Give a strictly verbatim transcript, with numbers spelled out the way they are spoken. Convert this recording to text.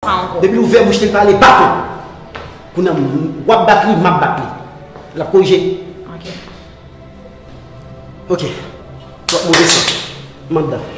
Pas encore. Depuis l'ouvert bouche, je parle bateau. Qu'on a wap batli, map batli. La corriger. Ok. Ok. Bon, mon dessin. Manda.